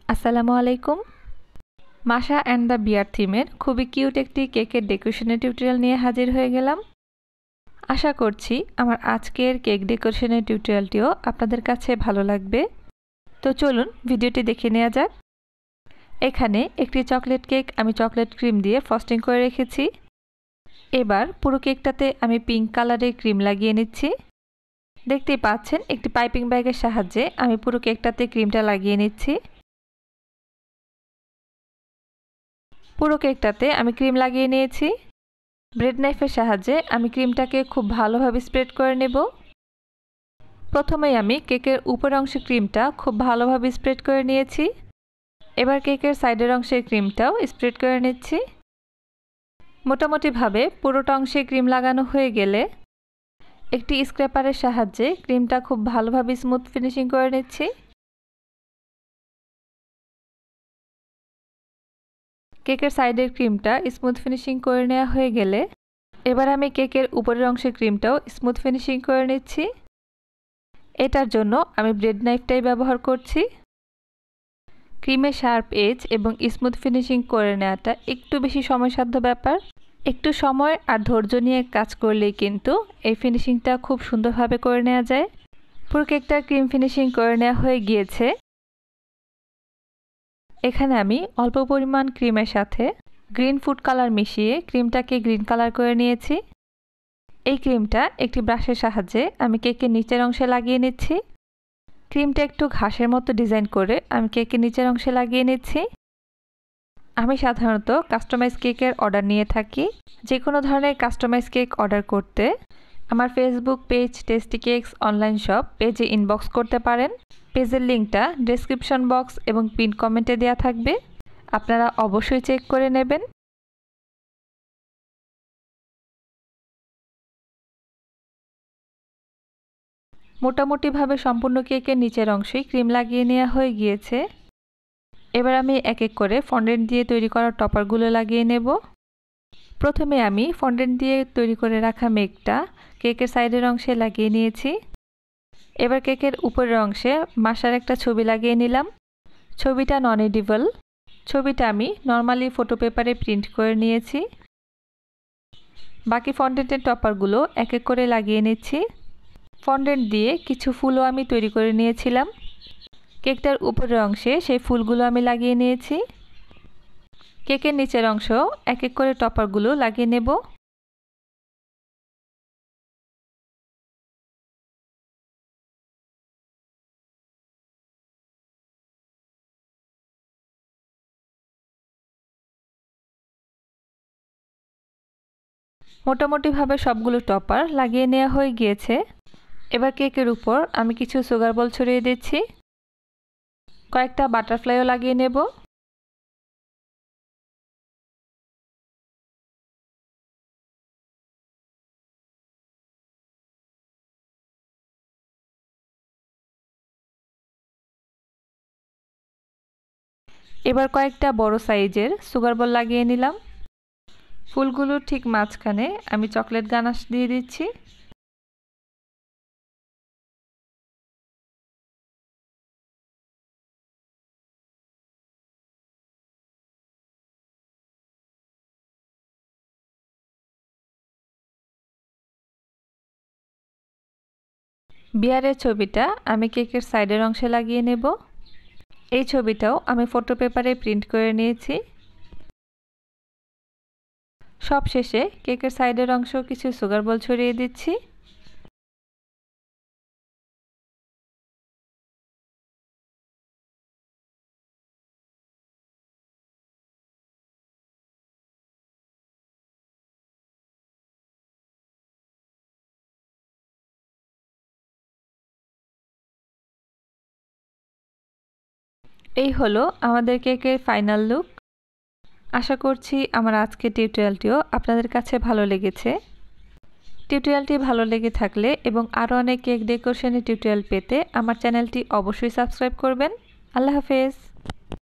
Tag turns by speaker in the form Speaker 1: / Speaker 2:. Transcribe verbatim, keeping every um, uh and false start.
Speaker 1: আসসালামু আলাইকুম। মাশা অ্যান্ড দ্য বিয়ার থিমের খুবই কিউট একটি কেকের ডেকোরেশনের টিউটোরিয়াল নিয়ে হাজির হয়ে গেলাম। আশা করছি আমার আজকের কেক ডেকোরেশনের টিউটোরিয়ালটিও আপনাদের কাছে ভালো লাগবে। তো চলুন ভিডিওটি দেখে নেওয়া যাক। এখানে একটি চকলেট কেক আমি চকলেট ক্রিম দিয়ে ফ্রস্টিং করে রেখেছি। এবার পুরো কেকটাতে আমি পিঙ্ক কালারের ক্রিম লাগিয়ে নিচ্ছি। দেখতেই পাচ্ছেন একটি পাইপিং ব্যাগের সাহায্যে আমি পুরো কেকটাতে ক্রিমটা লাগিয়ে নিচ্ছি। পুরো কেকটাতে আমি ক্রিম লাগিয়ে নিয়েছি। ব্রেড নাইফের সাহায্যে আমি ক্রিমটাকে খুব ভালোভাবে স্প্রেড করে নেব। প্রথমেই আমি কেকের উপরের অংশের ক্রিমটা খুব ভালোভাবে স্প্রেড করে নিয়েছি। এবার কেকের সাইডের অংশের ক্রিমটাও স্প্রেড করে নিচ্ছি। মোটামুটিভাবে পুরোটা অংশে ক্রিম লাগানো হয়ে গেলে একটি স্ক্র্যাপারের সাহায্যে ক্রিমটা খুব ভালোভাবে স্মুথ ফিনিশিং করে নিচ্ছি। কেকের সাইডের ক্রিমটা স্মুথ ফিনিশিং করে নেওয়া হয়ে গেলে এবার আমি কেকের উপরের অংশের ক্রিমটাও স্মুথ ফিনিশিং করে নিচ্ছি। এটার জন্য আমি ব্রেড নাইফটাই ব্যবহার করছি। ক্রিমের শার্প এজ এবং স্মুথ ফিনিশিং করে নেওয়াটা একটু বেশি সময়সাধ্য ব্যাপার। একটু সময় আর ধৈর্য নিয়ে কাজ করলেই কিন্তু এই ফিনিশিংটা খুব সুন্দরভাবে করে নেওয়া যায়। পুরো কেকটা ক্রিম ফিনিশিং করে নেওয়া হয়ে গিয়েছে। এখানে আমি অল্প পরিমাণ ক্রিমের সাথে গ্রিন ফুড কালার মিশিয়ে ক্রিমটাকে গ্রিন কালার করে নিয়েছি। এই ক্রিমটা একটি ব্রাশের সাহায্যে আমি কেকের নিচের অংশে লাগিয়ে নিচ্ছি। ক্রিমটা একটু ঘাসের মতো ডিজাইন করে আমি কেকের নিচের অংশে লাগিয়ে নিচ্ছি। আমি সাধারণত কাস্টমাইজ কেকের অর্ডার নিয়ে থাকি। যে কোনো ধরনের কাস্টমাইজ কেক অর্ডার করতে আমার Facebook page tasty cakes online shop পেজে ইনবক্স করতে পারেন। পেজের লিঙ্কটা ডেসক্রিপশন বক্স এবং পিন কমেন্টে দেওয়া থাকবে, আপনারা অবশ্যই চেক করে নেবেন। মোটামুটিভাবে সম্পূর্ণ কেকের নিচের অংশেই ক্রিম লাগিয়ে নেওয়া হয়ে গিয়েছে। এবার আমি এক এক করে ফন্ডেন্ট দিয়ে তৈরি করা টপারগুলো লাগিয়ে নেব। প্রথমে আমি ফন্ডেন্ট দিয়ে তৈরি করে রাখা মেঘটা কেকের সাইডের অংশে লাগিয়ে নিয়েছি। এবার কেকের উপরের অংশে মাশার একটা ছবি লাগিয়ে নিলাম। ছবিটা নন এডিবল। ছবিটা আমি নর্মালি ফটো পেপারে প্রিন্ট করে নিয়েছি। বাকি ফন্ডেন্টের টপারগুলো এক এক করে লাগিয়ে নিচ্ছি। ফন্ডেন্ট দিয়ে কিছু ফুলও আমি তৈরি করে নিয়েছিলাম। কেকটার উপরের অংশে সেই ফুলগুলো আমি লাগিয়ে নিয়েছি। কেকের নিচের অংশ এক এক করে টপারগুলো লাগিয়ে নেব। মোটামুটিভাবে সবগুলো টপার লাগিয়ে নেওয়া হয়ে গিয়েছে। এবার কেকের উপর আমি কিছু সুগার বল ছড়িয়ে দিচ্ছি। কয়েকটা বাটারফ্লাইও লাগিয়ে নেব। এবার কয়েকটা বড় সাইজের সুগার বল লাগিয়ে নিলাম। ফুলগুলোর ঠিক মাঝখানে আমি চকলেট গানাশ দিয়ে দিচ্ছি। বিয়ারের ছবিটা আমি কেকের সাইডের অংশে লাগিয়ে নেব। এই ছবিটাও আমি ফটো পেপারে প্রিন্ট করে নিয়েছি। সব শেষে কেকের সাইডের অংশ কিছু সুগার বল ছড়িয়ে দিচ্ছি। এই হলো আমাদের কেকের ফাইনাল লুক। আশা করছি আমার আজকের টিউটোরিয়ালটিও আপনাদের কাছে ভালো লেগেছে। টিউটোরিয়ালটি ভালো লেগে থাকলে এবং আরও অনেক কেক ডেকোরেশনের টিউটোরিয়াল পেতে আমার চ্যানেলটি অবশ্যই সাবস্ক্রাইব করবেন। আল্লাহ হাফেজ।